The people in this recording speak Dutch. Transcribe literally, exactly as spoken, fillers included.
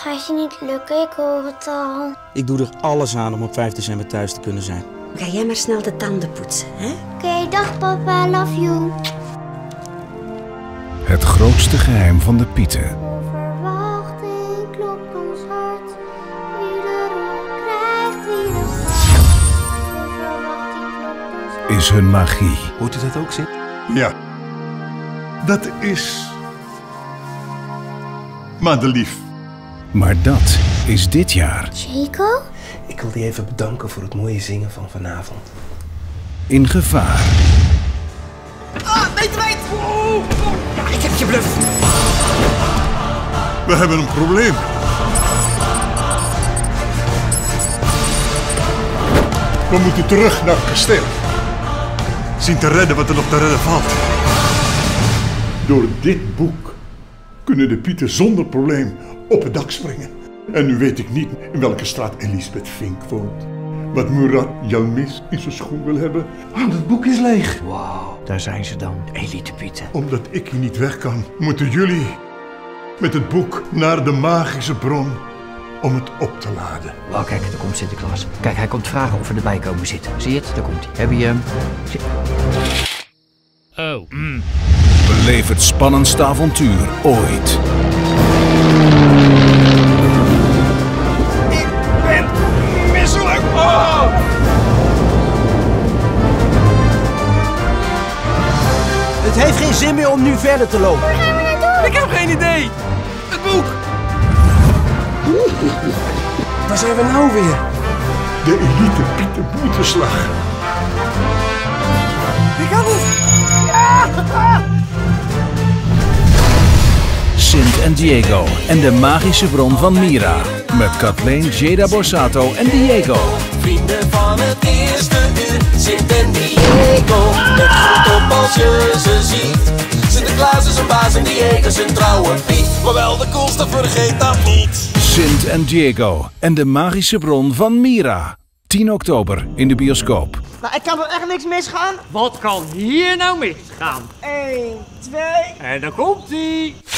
gaat je niet lukken, ik hoor het al. Ik doe er alles aan om op vijf december thuis te kunnen zijn. Ga jij maar snel de tanden poetsen, hè? Oké, okay, dag papa, love you. Het grootste geheim van de Pieten. Verwachting klopt ons hart. Wie de rol krijgt, wie de verwachting klopt ons hart. Is hun magie. Hoort u dat ook, Sid? Ja. Dat is... Madelief. Maar dat is dit jaar. Jaco? Ik wil je even bedanken voor het mooie zingen van vanavond. In gevaar. Ah, weet, weet! Oh, oh. Ja, ik heb je bluff. We hebben een probleem. We moeten terug naar het kasteel. Zien te redden wat er nog te redden valt. Door dit boek kunnen de Pieten zonder probleem op het dak springen. En nu weet ik niet in welke straat Elisabeth Fink woont. Wat Murat Yilmaz in zijn schoen wil hebben. Oh, dat boek is leeg. Wauw, daar zijn ze dan. Elite Pieten. Omdat ik hier niet weg kan, moeten jullie met het boek naar de magische bron om het op te laden. Oh, kijk, daar komt Sinterklaas. Kijk, hij komt vragen of we erbij komen zitten. Zie je het? Daar komt hij. Heb je hem? Oh. Mm. Beleef het spannendste avontuur ooit. Ik ben misselijk. Oh! Het heeft geen zin meer om nu verder te lopen. Waar gaan we naartoe? Ik heb geen idee. Het boek. Waar zijn we nou weer? De Elite Pieten boeteslag. Ik kan het. Ja! Sint en Diego en de magische bron van Mira. Met Kathleen, Jada Borsato en Diego. Vrienden van het eerste uur, Sint en Diego. Met goed op als je ze ziet. Sinterklaas is een baas en Diego is een trouwe Piet. Maar wel de coolste, vergeet dat niet. Sint en Diego en de magische bron van Mira. tien oktober in de bioscoop. Nou, ik kan er echt niks misgaan. Wat kan hier nou misgaan? één, twee... En dan komt-ie!